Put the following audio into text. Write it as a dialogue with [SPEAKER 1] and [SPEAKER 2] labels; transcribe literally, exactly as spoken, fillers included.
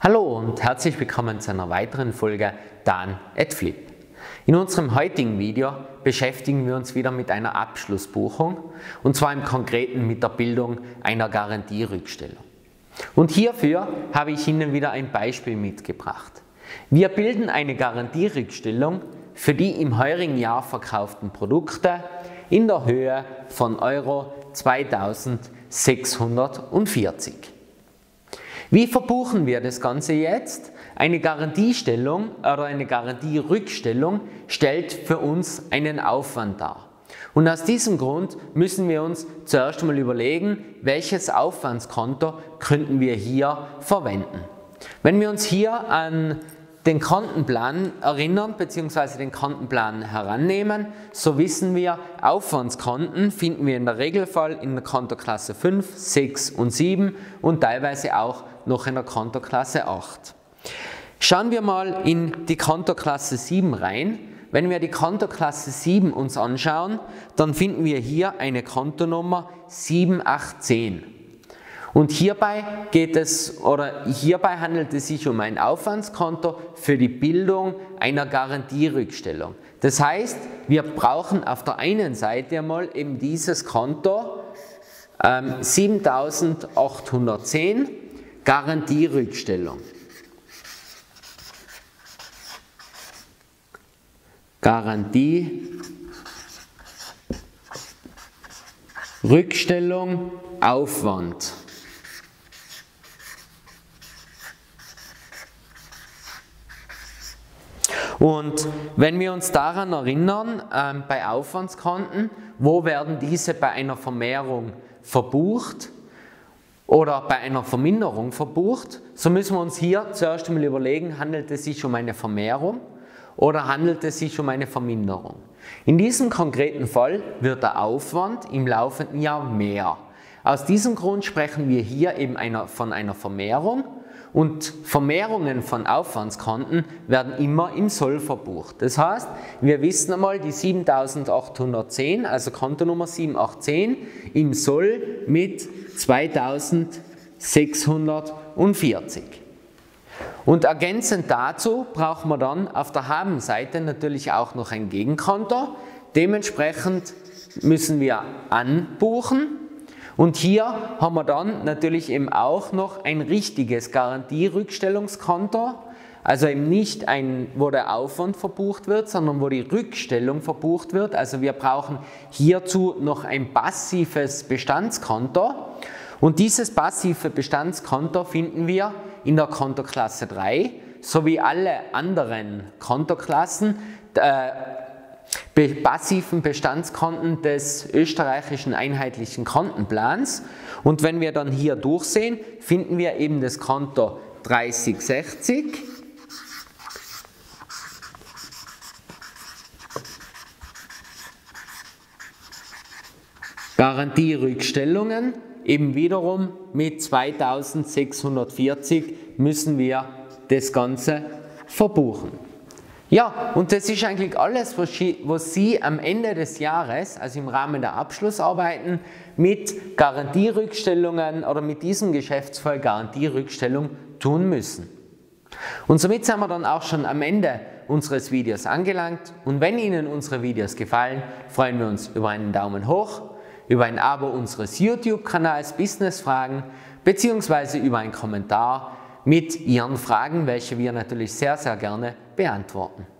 [SPEAKER 1] Hallo und herzlich willkommen zu einer weiteren Folge Dan at Flip. In unserem heutigen Video beschäftigen wir uns wieder mit einer Abschlussbuchung und zwar im Konkreten mit der Bildung einer Garantierückstellung. Und hierfür habe ich Ihnen wieder ein Beispiel mitgebracht. Wir bilden eine Garantierückstellung für die im heurigen Jahr verkauften Produkte in der Höhe von Euro zweitausendsechshundertvierzig. Wie verbuchen wir das Ganze jetzt? Eine Garantiestellung oder eine Garantierückstellung stellt für uns einen Aufwand dar. Und aus diesem Grund müssen wir uns zuerst einmal überlegen, welches Aufwandskonto könnten wir hier verwenden. Wenn wir uns hier an den Kontenplan erinnern bzw. den Kontenplan herannehmen, so wissen wir, Aufwandskonten finden wir in der Regelfall in der Kontoklasse fünf, sechs und sieben und teilweise auch noch in der Kontoklasse acht. Schauen wir mal in die Kontoklasse sieben rein. Wenn wir die Kontoklasse sieben uns anschauen, dann finden wir hier eine Kontonummer sieben acht zehn. Und hierbei geht es oder hierbei handelt es sich um ein Aufwandskonto für die Bildung einer Garantierückstellung. Das heißt, wir brauchen auf der einen Seite einmal eben dieses Konto ähm, siebentausendachthundertzehn Garantierückstellung. Garantierückstellung Aufwand. Und wenn wir uns daran erinnern, ähm, bei Aufwandskonten, wo werden diese bei einer Vermehrung verbucht oder bei einer Verminderung verbucht, so müssen wir uns hier zuerst einmal überlegen, handelt es sich um eine Vermehrung oder handelt es sich um eine Verminderung. In diesem konkreten Fall wird der Aufwand im laufenden Jahr mehr. Aus diesem Grund sprechen wir hier eben einer, von einer Vermehrung. Und Vermehrungen von Aufwandskonten werden immer im Soll verbucht. Das heißt, wir wissen einmal die siebentausendachthundertzehn, also Kontonummer sieben acht zehn, im Soll mit zweitausendsechshundertvierzig. Und ergänzend dazu brauchen wir dann auf der Habenseite natürlich auch noch ein Gegenkonto. Dementsprechend müssen wir anbuchen. Und hier haben wir dann natürlich eben auch noch ein richtiges Garantierückstellungskonto, also eben nicht ein, wo der Aufwand verbucht wird, sondern wo die Rückstellung verbucht wird. Also wir brauchen hierzu noch ein passives Bestandskonto und dieses passive Bestandskonto finden wir in der Kontoklasse drei sowie alle anderen Kontoklassen äh, passiven Bestandskonten des österreichischen einheitlichen Kontenplans. Und wenn wir dann hier durchsehen, finden wir eben das Konto dreißig sechzig. Garantierückstellungen, eben wiederum mit zweitausendsechshundertvierzig müssen wir das Ganze verbuchen. Ja, und das ist eigentlich alles, was Sie am Ende des Jahres, also im Rahmen der Abschlussarbeiten, mit Garantierückstellungen oder mit diesem Geschäftsfall Garantierückstellung tun müssen. Und somit sind wir dann auch schon am Ende unseres Videos angelangt. Und wenn Ihnen unsere Videos gefallen, freuen wir uns über einen Daumen hoch, über ein Abo unseres YouTube-Kanals Business Fragen beziehungsweise über einen Kommentar mit Ihren Fragen, welche wir natürlich sehr, sehr gerne beantworten.